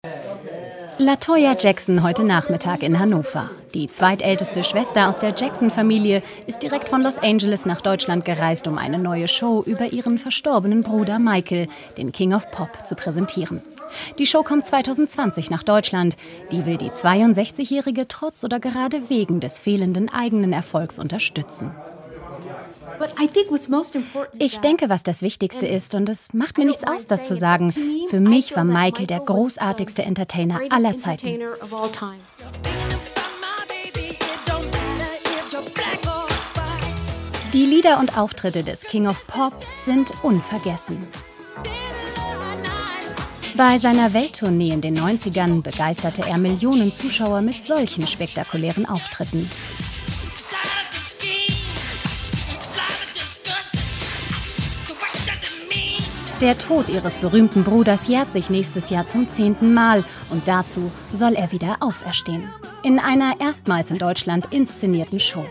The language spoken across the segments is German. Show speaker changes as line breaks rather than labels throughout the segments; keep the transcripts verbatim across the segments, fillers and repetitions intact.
LaToya Jackson heute Nachmittag in Hannover. Die zweitälteste Schwester aus der Jackson-Familie ist direkt von Los Angeles nach Deutschland gereist, um eine neue Show über ihren verstorbenen Bruder Michael, den King of Pop, zu präsentieren. Die Show kommt zwanzig zwanzig nach Deutschland. Die will die zweiundsechzigjährige trotz oder gerade wegen des fehlenden eigenen Erfolgs unterstützen. Ich denke, was das Wichtigste ist, und es macht mir nichts aus, das zu sagen, für mich war Michael der großartigste Entertainer aller Zeiten. Die Lieder und Auftritte des King of Pop sind unvergessen. Bei seiner Welttournee in den neunzigern begeisterte er Millionen Zuschauer mit solchen spektakulären Auftritten. Der Tod ihres berühmten Bruders jährt sich nächstes Jahr zum zehnten Mal und dazu soll er wieder auferstehen. In einer erstmals in Deutschland inszenierten Show.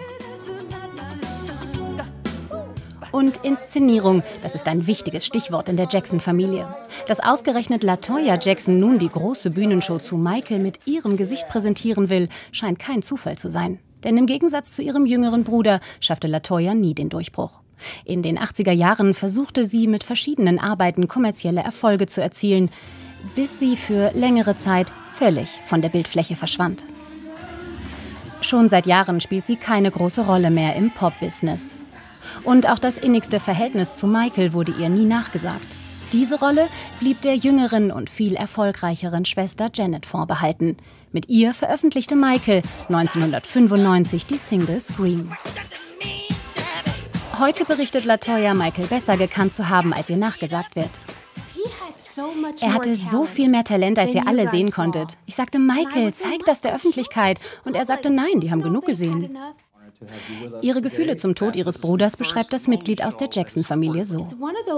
Und Inszenierung, das ist ein wichtiges Stichwort in der Jackson-Familie. Dass ausgerechnet LaToya Jackson nun die große Bühnenshow zu Michael mit ihrem Gesicht präsentieren will, scheint kein Zufall zu sein. Denn im Gegensatz zu ihrem jüngeren Bruder schaffte LaToya nie den Durchbruch. In den achtziger Jahren versuchte sie mit verschiedenen Arbeiten kommerzielle Erfolge zu erzielen, bis sie für längere Zeit völlig von der Bildfläche verschwand. Schon seit Jahren spielt sie keine große Rolle mehr im Pop-Business. Und auch das innigste Verhältnis zu Michael wurde ihr nie nachgesagt. Diese Rolle blieb der jüngeren und viel erfolgreicheren Schwester Janet vorbehalten. Mit ihr veröffentlichte Michael neunzehnhundertfünfundneunzig die Single Scream. Heute berichtet LaToya, Michael besser gekannt zu haben, als ihr nachgesagt wird. Er hatte so viel mehr Talent, als ihr alle sehen konntet. Ich sagte, Michael, zeig das der Öffentlichkeit. Und er sagte, nein, die haben genug gesehen. Ihre Gefühle zum Tod ihres Bruders beschreibt das Mitglied aus der Jackson-Familie so.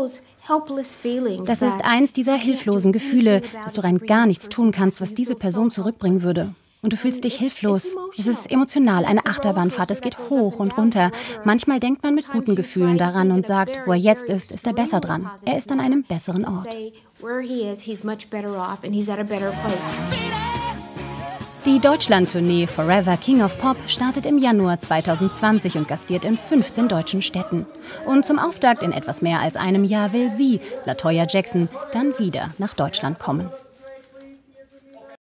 Das ist eins dieser hilflosen Gefühle, dass du rein gar nichts tun kannst, was diese Person zurückbringen würde. Und du fühlst dich hilflos. Es ist emotional, eine Achterbahnfahrt, es geht hoch und runter. Manchmal denkt man mit guten Gefühlen daran und sagt, wo er jetzt ist, ist er besser dran. Er ist an einem besseren Ort. Die Deutschland-Tournee Forever King of Pop startet im Januar zwanzig zwanzig und gastiert in fünfzehn deutschen Städten. Und zum Auftakt in etwas mehr als einem Jahr will sie, LaToya Jackson, dann wieder nach Deutschland kommen.